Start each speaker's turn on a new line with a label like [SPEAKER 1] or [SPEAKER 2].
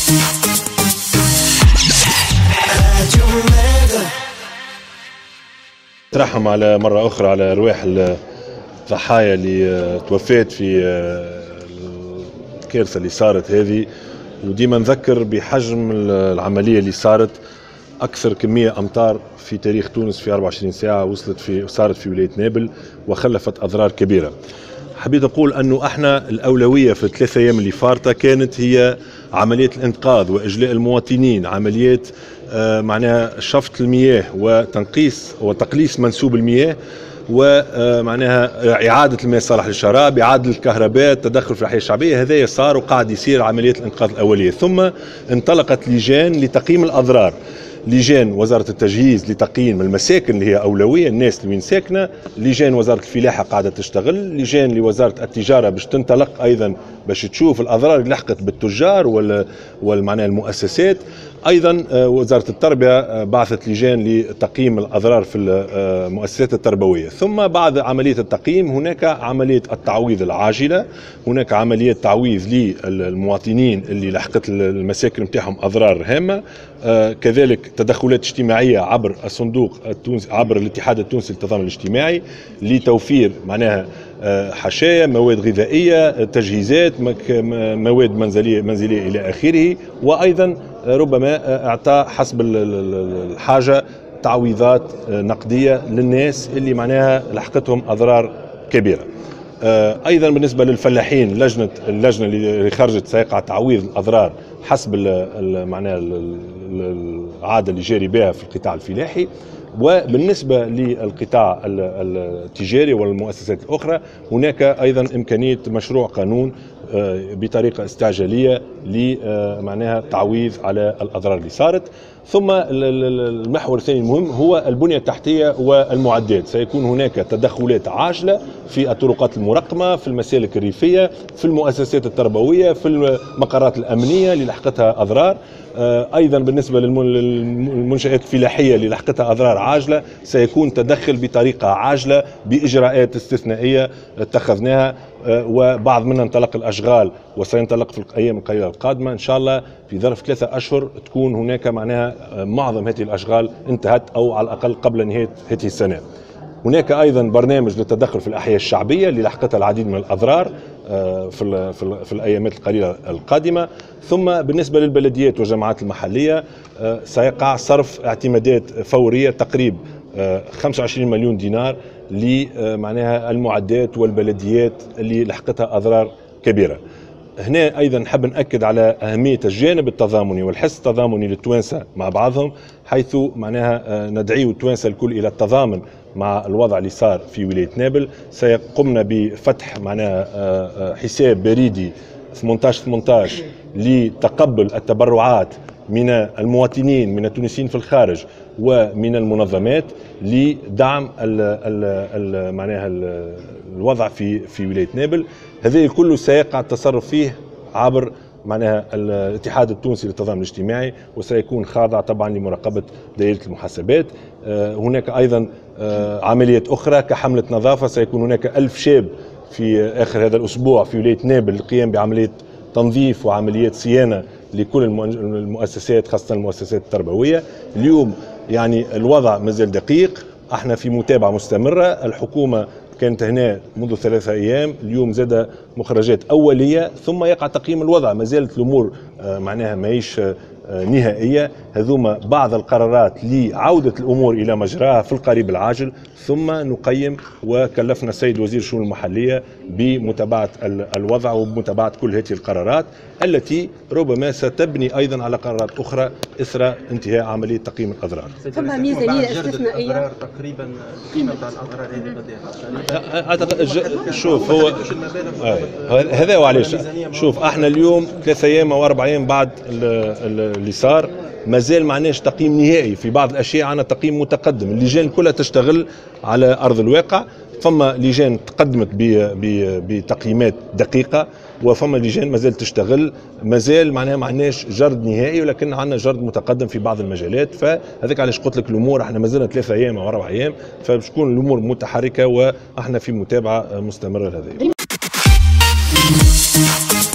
[SPEAKER 1] ترحم على مرة أخرى على أرواح الضحايا اللي توفات في الكارثة اللي صارت هذه، وديما نذكر بحجم العملية اللي صارت. أكثر كمية أمطار في تاريخ تونس في 24 ساعة صارت في ولاية نابل وخلفت أضرار كبيرة. حبيت أقول أنه احنا الأولوية في الثلاثة أيام اللي فارتة كانت هي عملية الإنقاذ وإجلاء المواطنين، عمليات معناها شفط المياه وتقليص منسوب المياه، ومعناها إعادة المياه الصالح للشراب، إعادة الكهرباء، التدخل في الأحياء الشعبية. هذا صار وقاعد يصير عملية الإنقاذ الأولية. ثم انطلقت لجان لتقييم الأضرار، لجان وزارة التجهيز لتقييم المساكن اللي هي أولوية، الناس اللي وين ساكنة، لجان وزارة الفلاحة قاعدة تشتغل، لجان لوزارة التجارة باش تنطلق أيضا باش تشوف الأضرار اللي لحقت بالتجار والمعنى المؤسسات. أيضا وزارة التربية بعثت لجان لتقييم الأضرار في المؤسسات التربوية. ثم بعد عملية التقييم هناك عملية التعويض العاجلة، هناك عملية تعويض للمواطنين اللي لحقت المساكن نتاعهم أضرار هامة، كذلك تدخلات اجتماعية عبر الصندوق التونسي، عبر الاتحاد التونسي للتضامن الاجتماعي، لتوفير معناها حشايا، مواد غذائية، تجهيزات، مواد منزلية إلى آخره. وأيضا ربما اعطاء حسب الحاجة تعويضات نقدية للناس اللي معناها لحقتهم أضرار كبيرة. أيضا بالنسبة للفلاحين اللجنة اللي خرجت سيقع تعويض الأضرار حسب معناها العادة اللي جاري بها في القطاع الفلاحي. وبالنسبة للقطاع التجاري والمؤسسات الأخرى هناك أيضا إمكانية مشروع قانون بطريقة استعجالية لمعناها تعويض على الأضرار اللي صارت. ثم المحور الثاني المهم هو البنية التحتية والمعدات. سيكون هناك تدخلات عاجلة في الطرقات المرقمة، في المسالك الريفية، في المؤسسات التربوية، في المقرات الأمنية اللي لحقتها أضرار. أيضا بالنسبة للمنشآت الفلاحية اللي لحقتها أضرار عاجلة سيكون تدخل بطريقة عاجلة بإجراءات استثنائية اتخذناها، وبعض منها انطلق الأشغال وسينطلق في الأيام القليلة القادمة إن شاء الله. في ظرف 3 أشهر تكون هناك معناها معظم هذه الأشغال انتهت أو على الأقل قبل نهاية هذه السنة. هناك أيضا برنامج للتدخل في الأحياء الشعبية اللي لحقتها العديد من الأضرار في الأيامات القليلة القادمة. ثم بالنسبة للبلديات والجماعات المحلية سيقع صرف اعتمادات فورية تقريب 25 مليون دينار لمعناها المعدات والبلديات اللي لحقتها أضرار كبيرة. هنا أيضا نحب نأكد على أهمية الجانب التضامني والحس التضامني للتوانسة مع بعضهم، حيث معناها ندعو التوانسة الكل إلى التضامن مع الوضع اللي صار في ولاية نابل. سيقومنا بفتح معناها حساب بريدي 1818 لتقبل التبرعات من المواطنين من التونسيين في الخارج ومن المنظمات لدعم معناها الوضع في ولاية نابل. هذا كله سيقع التصرف فيه عبر معناها الاتحاد التونسي للتضامن الاجتماعي، وسيكون خاضع طبعا لمراقبة دائرة المحاسبات. هناك أيضا عمليات أخرى كحملة نظافة. سيكون هناك 1000 شاب في آخر هذا الأسبوع في ولاية نابل للقيام بعملية تنظيف وعمليات صيانة لكل المؤسسات خاصة المؤسسات التربوية. اليوم يعني الوضع مازال دقيق، احنا في متابعة مستمرة. الحكومة كانت هنا منذ 3 أيام، اليوم زاد مخرجات أولية ثم يقع تقييم الوضع. ما زالت الأمور معناها ماهيش نهائية. هذوما بعض القرارات لعودة الأمور إلى مجراها في القريب العاجل، ثم نقيم. وكلفنا السيد وزير الشؤون المحلية بمتابعة الوضع ومتابعة كل هذه القرارات التي ربما ستبني أيضا على قرارات أخرى إثر انتهاء عملية تقييم الأضرار.
[SPEAKER 2] ثم ميزانية استثنائية
[SPEAKER 3] تقريبا قيمة الأضرار هذه قد
[SPEAKER 1] شوف هو هذا وعليش. شوف احنا اليوم 3 أيام أو 4 أيام بعد اللي صار مازال معناش تقييم نهائي. في بعض الأشياء عنا تقييم متقدم. اللجان كلها تشتغل على أرض الواقع. فما لجان تقدمت بتقييمات دقيقة، وفما لجان مازال تشتغل. مازال معناها ما عندناش جرد نهائي، ولكن عندنا جرد متقدم في بعض المجالات. فهذاك علاش قلت لك الامور احنا مازلنا 3 أيام او 4 أيام، فباش تكون الامور متحركه واحنا في متابعه مستمره لهذا.